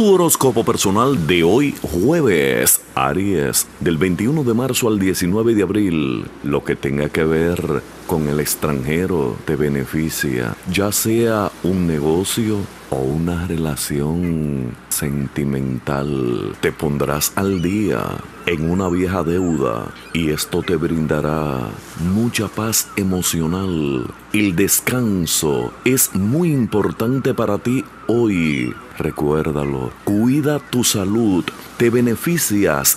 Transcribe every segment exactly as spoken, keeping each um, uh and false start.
Tu horóscopo personal de hoy jueves, Aries, del veintiuno de marzo al diecinueve de abril. Lo que tenga que ver con el extranjero te beneficia, ya sea un negocio o una relación sentimental. Te pondrás al día en una vieja deuda y esto te brindará mucha paz emocional. El descanso es muy importante para ti hoy. Recuérdalo, cuida tu salud, te beneficias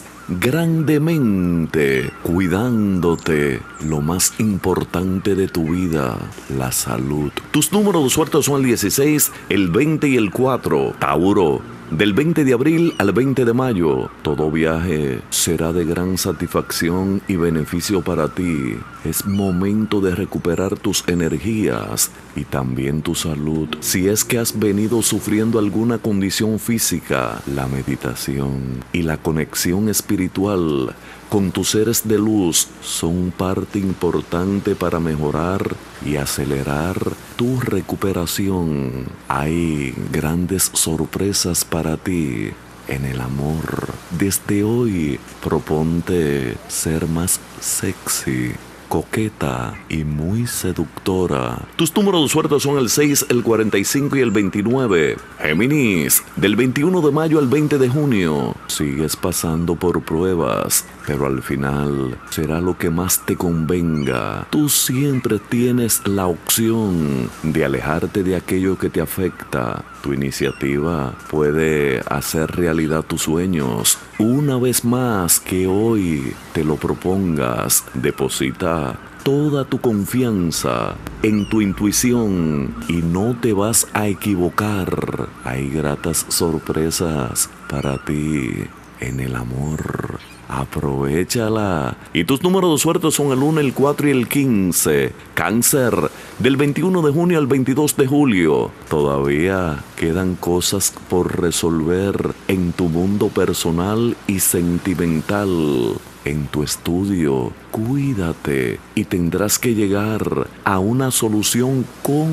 grandemente cuidándote lo más importante de tu vida, la salud. Tus números de suerte son el dieciséis, el veinte y el cuatro. Tauro, del veinte de abril al veinte de mayo, todo viaje será de gran satisfacción y beneficio para ti. Es momento de recuperar tus energías y también tu salud. Si es que has venido sufriendo alguna condición física, la meditación y la conexión espiritual con tus seres de luz son parte importante para mejorar y acelerar tu recuperación. Hay grandes sorpresas para ti en el amor. Desde hoy, proponte ser más sexy, coqueta y muy seductora. Tus números de suerte son el seis, el cuarenta y cinco y el veintinueve. Géminis, del veintiuno de mayo al veinte de junio. Sigues pasando por pruebas, pero al final será lo que más te convenga. Tú siempre tienes la opción de alejarte de aquello que te afecta. Tu iniciativa puede hacer realidad tus sueños. Una vez más que hoy te lo propongas, deposita toda tu confianza en tu intuición y no te vas a equivocar. Hay gratas sorpresas para ti en el amor. Aprovéchala. Y tus números de suerte son el uno, el cuatro y el quince. Cáncer, del veintiuno de junio al veintidós de julio. Todavía quedan cosas por resolver en tu mundo personal y sentimental. En tu estudio, cuídate y tendrás que llegar a una solución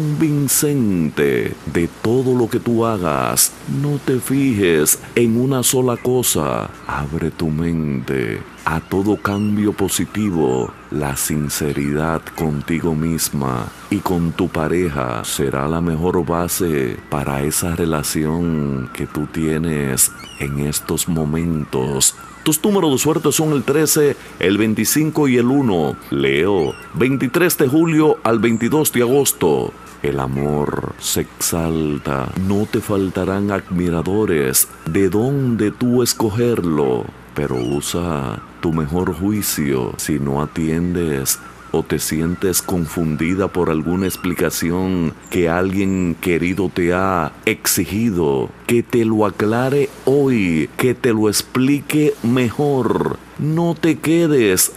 convincente de todo lo que tú hagas. No te fijes en una sola cosa. Abre tu mente a todo cambio positivo. La sinceridad contigo misma y con tu pareja será la mejor base para esa relación que tú tienes en estos momentos. Tus números de suerte son el trece, el veinticinco y el uno. Leo, veintitrés de julio al veintidós de agosto. El amor se exalta, no te faltarán admiradores de dónde tú escogerlo, pero usa tu mejor juicio. Si no atiendes o te sientes confundida por alguna explicación que alguien querido te ha exigido, que te lo aclare hoy, que te lo explique mejor. No te quedes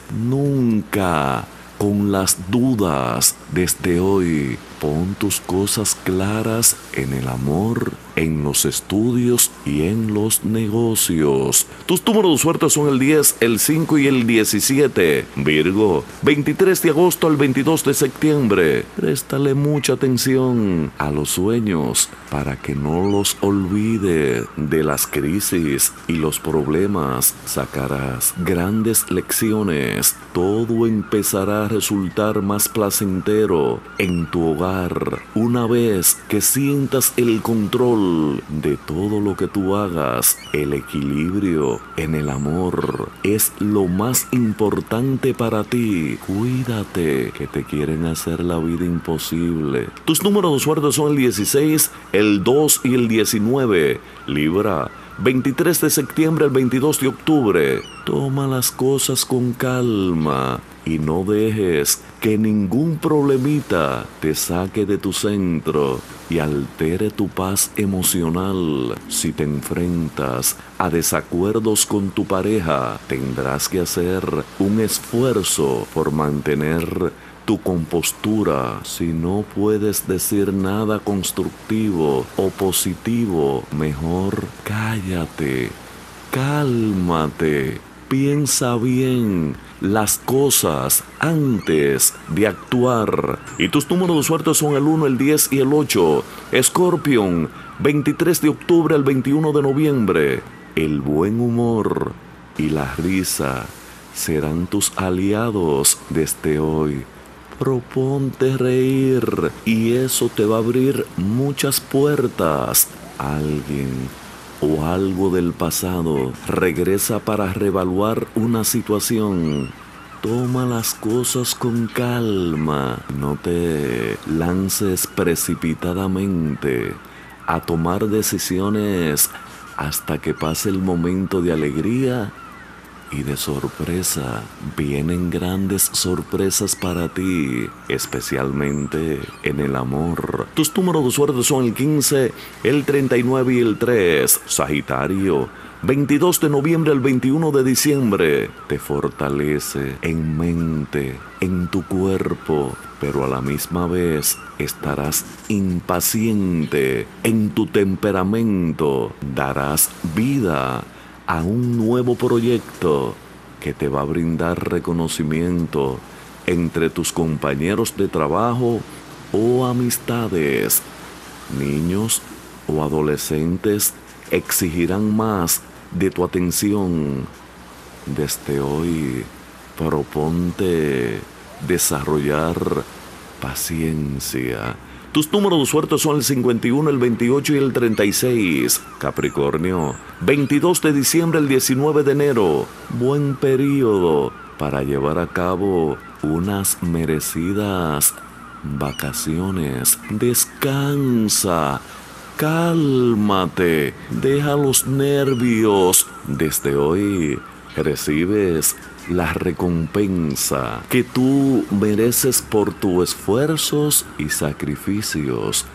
nunca con las dudas. Desde hoy, pon tus cosas claras en el amor, en los estudios y en los negocios. Tus números de suerte son el diez, el cinco y el diecisiete. Virgo, veintitrés de agosto al veintidós de septiembre. Préstale mucha atención a los sueños para que no los olvide. De las crisis y los problemas sacarás grandes lecciones. Todo empezará a resultar más placentero en tu hogar una vez que sientas el control de todo lo que tú hagas. El equilibrio en el amor es lo más importante para ti. Cuídate, que te quieren hacer la vida imposible. Tus números de suerte son el dieciséis, el dos y el diecinueve. Libra, veintitrés de septiembre al veintidós de octubre. Toma las cosas con calma y no dejes que ningún problemita te saque de tu centro y altere tu paz emocional. Si te enfrentas a desacuerdos con tu pareja, tendrás que hacer un esfuerzo por mantener tu compostura. Si no puedes decir nada constructivo o positivo, mejor cállate, cálmate, piensa bien las cosas antes de actuar. Y tus números de suerte son el uno, el diez y el ocho. Escorpión, veintitrés de octubre al veintiuno de noviembre, el buen humor y la risa serán tus aliados desde hoy. Proponte reír y eso te va a abrir muchas puertas. Alguien o algo del pasado regresa para reevaluar una situación. Toma las cosas con calma. No te lances precipitadamente a tomar decisiones hasta que pase el momento de alegría y de sorpresa. Vienen grandes sorpresas para ti, especialmente en el amor. Tus números de suerte son el quince, el treinta y nueve y el tres. Sagitario, veintidós de noviembre al veintiuno de diciembre. Te fortalece en mente, en tu cuerpo, pero a la misma vez estarás impaciente en tu temperamento. Darás vida a un nuevo proyecto que te va a brindar reconocimiento entre tus compañeros de trabajo o amistades. Niños o adolescentes exigirán más de tu atención. Desde hoy, proponte desarrollar paciencia. Tus números de suerte son el cincuenta y uno, el veintiocho y el treinta y seis. Capricornio, veintidós de diciembre al diecinueve de enero. Buen periodo para llevar a cabo unas merecidas vacaciones. Descansa, cálmate, deja los nervios. Desde hoy recibes la recompensa que tú mereces por tus esfuerzos y sacrificios.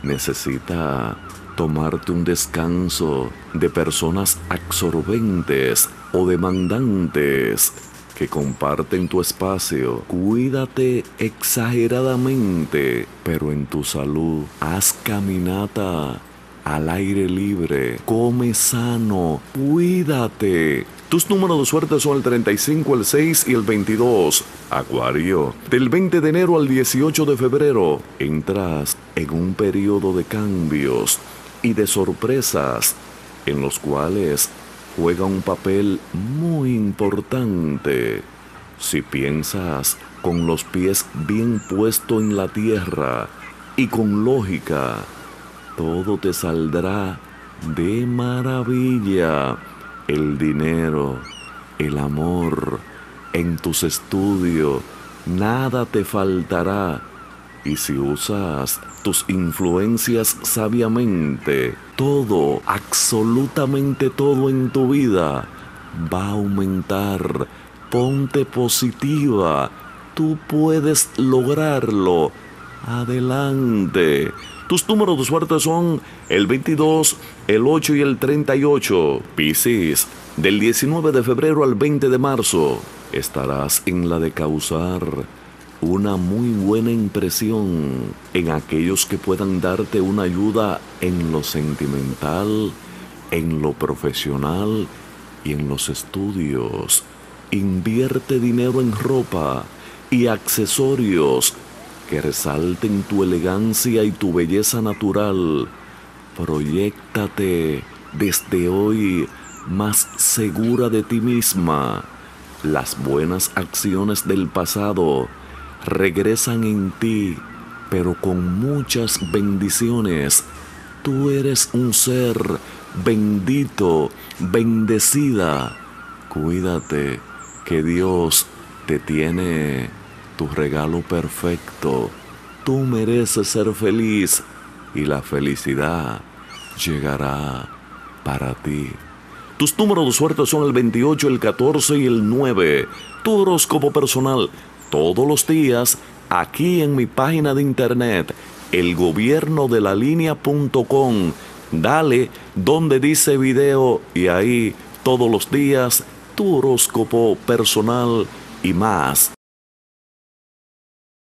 Necesita tomarte un descanso de personas absorbentes o demandantes que comparten tu espacio. Cuídate exageradamente, pero en tu salud. Haz caminata al aire libre. Come sano. Cuídate. Tus números de suerte son el treinta y cinco, el seis y el veintidós. Acuario, del veinte de enero al dieciocho de febrero, entras en un periodo de cambios y de sorpresas en los cuales juega un papel muy importante. Si piensas con los pies bien puestos en la tierra y con lógica, todo te saldrá de maravilla. El dinero, el amor, en tus estudios, nada te faltará. Y si usas tus influencias sabiamente, todo, absolutamente todo en tu vida va a aumentar. Ponte positiva, tú puedes lograrlo. Adelante. Tus números de suerte son el veintidós, el ocho y el treinta y ocho. Piscis, del diecinueve de febrero al veinte de marzo, estarás en la de causar una muy buena impresión en aquellos que puedan darte una ayuda en lo sentimental, en lo profesional y en los estudios. Invierte dinero en ropa y accesorios que resalten tu elegancia y tu belleza natural. Proyéctate desde hoy más segura de ti misma. Las buenas acciones del pasado regresan en ti, pero con muchas bendiciones. Tú eres un ser bendito, bendecida. Cuídate, que Dios te tiene tu regalo perfecto. Tú mereces ser feliz y la felicidad llegará para ti. Tus números de suerte son el veintiocho, el catorce y el nueve. Tu horóscopo personal, todos los días, aquí en mi página de internet, el gobierno de la línea punto com. Dale donde dice video y ahí todos los días tu horóscopo personal y más.